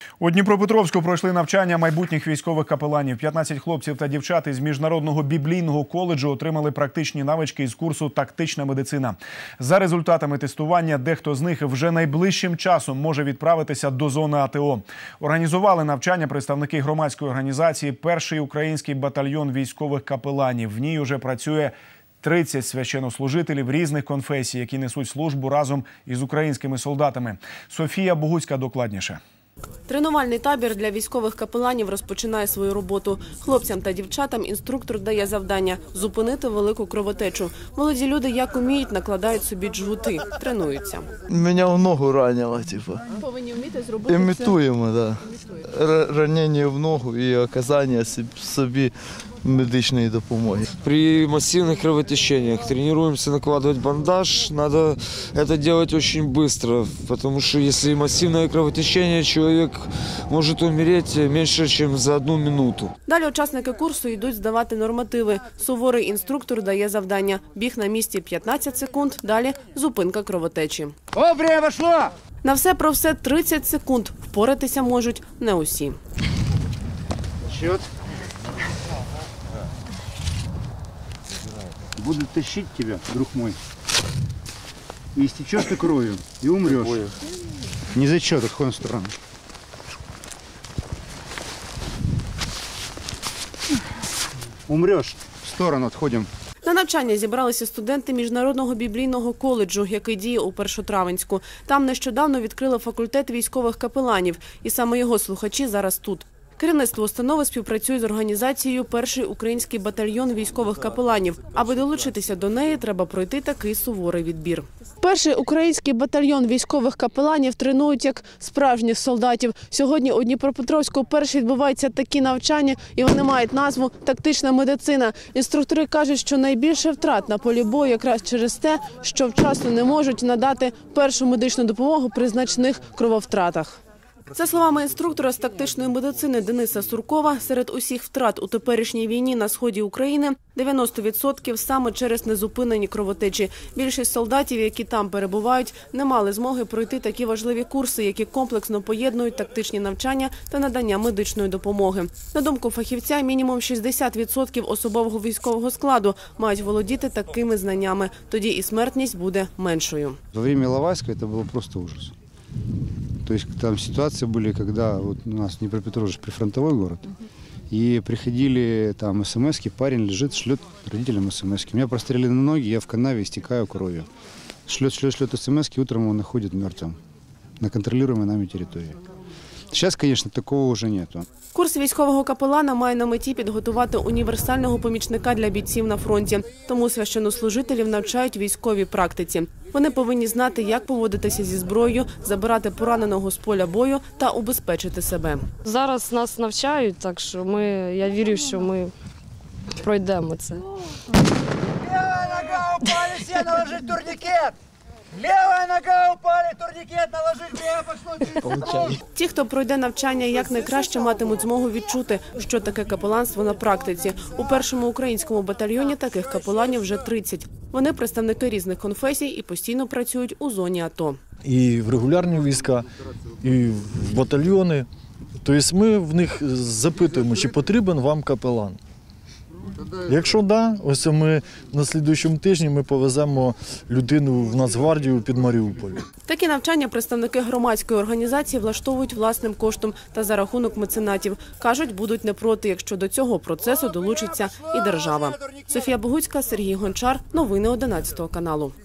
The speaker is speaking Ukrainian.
У Дніпропетровську пройшли навчання майбутніх військових капеланів. 15 хлопців та дівчат із Міжнародного біблійного коледжу отримали практичні навички із курсу «Тактична медицина». За результатами тестування дехто з них вже найближчим часом може відправитися до зони АТО. Організували навчання представники громадської організації «Перший український батальйон військових капеланів». В ній уже працює 30 священнослужителів різних конфесій, які несуть службу разом із українськими солдатами. Софія Богуцька докладніше. Тренувальний табір для військових капеланів розпочинає свою роботу. Хлопцям та дівчатам інструктор дає завдання – зупинити велику кровотечу. Молоді люди, як уміють, накладають собі джгути, тренуються. Мене в ногу ранило, типу. Повинні вміти зробити це? Імітуємо, так. Ранення в ногу і оказання собі медичної допомоги. При массивных кровотечениях тренируемся накладывать бандаж. Надо это делать очень быстро, потому что если массивное кровотечение, человек может умереть меньше, чем за 1 минуту. Далі учасники курсу йдуть здавати нормативи. Суворий інструктор дає завдання – біг на місці 15 секунд, далі – зупинка кровотечі. Время шло! На все про все 30 секунд. Впоратися можуть не усі. Счет. Буду тащить тебя, друг мой, и истечешь ты кровью, и умрешь. Не зачет, отходим в сторону. Умрешь, в сторону отходим. На навчання зібралися студенти Міжнародного біблійного коледжу, який діє у Першотравенську. Там нещодавно відкрили факультет військових капеланів, і саме його слухачі зараз тут. Керівництво установи співпрацює з організацією «Перший український батальйон військових капеланів». Аби долучитися до неї, треба пройти такий суворий відбір. Перший український батальйон військових капеланів тренують як справжніх солдатів. Сьогодні у Дніпропетровську вперше відбуваються такі навчання, і вони мають назву «Тактична медицина». Інструктори кажуть, що найбільше втрат на полі бою якраз через те, що вчасно не можуть надати першу медичну допомогу при значних крововтратах. За словами інструктора з тактичної медицини Дениса Суркова, серед усіх втрат у теперішній війні на сході України 90% саме через незупинені кровотечі. Більшість солдатів, які там перебувають, не мали змоги пройти такі важливі курси, які комплексно поєднують тактичні навчання та надання медичної допомоги. На думку фахівця, мінімум 60% особового військового складу мають володіти такими знаннями. Тоді і смертність буде меншою. Во время Іловайська це було просто ужас. То есть там ситуации были, когда вот у нас Днепропетровск прифронтовой город, и приходили там смс-ки, парень лежит, шлет родителям смс-ки. Меня прострелили на ноги, я в канаве истекаю кровью. Шлет смс-ки, утром он находит мертвым на контролируемой нами территории. Сейчас, конечно, такого уже нету. Курс військового капелана має на меті підготувати універсального помічника для бійців на фронті. Тому священнослужителів навчають військовій практиці. Вони повинні знати, як поводитися зі зброєю, забирати пораненого з поля бою та убезпечити себе. Зараз нас навчають, так що я вірю, що ми пройдемо це. Левая нога упали, все наложить турникет! Левая нога упали, турникет наложить, пошло. Ті, хто пройде навчання, якнайкраще матимуть змогу відчути, що таке капеланство на практиці. У першому українському батальйоні таких капеланів вже 30. Вони представники різних конфесій і постійно працюють у зоні АТО. І в регулярні війська, і в батальйони. Тобто ми в них запитуємо, чи потрібен вам капелан. Якщо так, ось ми на наступному тижні ми повеземо людину в Нацгвардію під Маріуполь. Такі навчання представники громадської організації влаштовують власним коштом та за рахунок меценатів. Кажуть, будуть не проти, якщо до цього процесу долучиться і держава. Софія Богуцька, Сергій Гончар. Новини 11 каналу.